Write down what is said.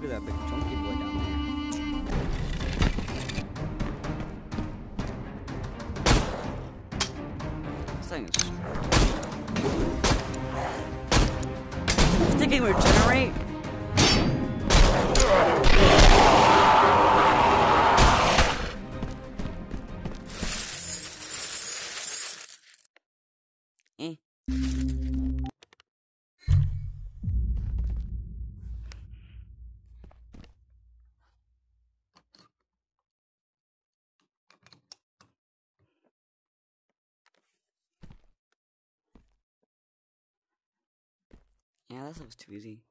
at that big chunky boy down there. This thing is This thing can regenerate? Eh. Yeah, that looks too easy.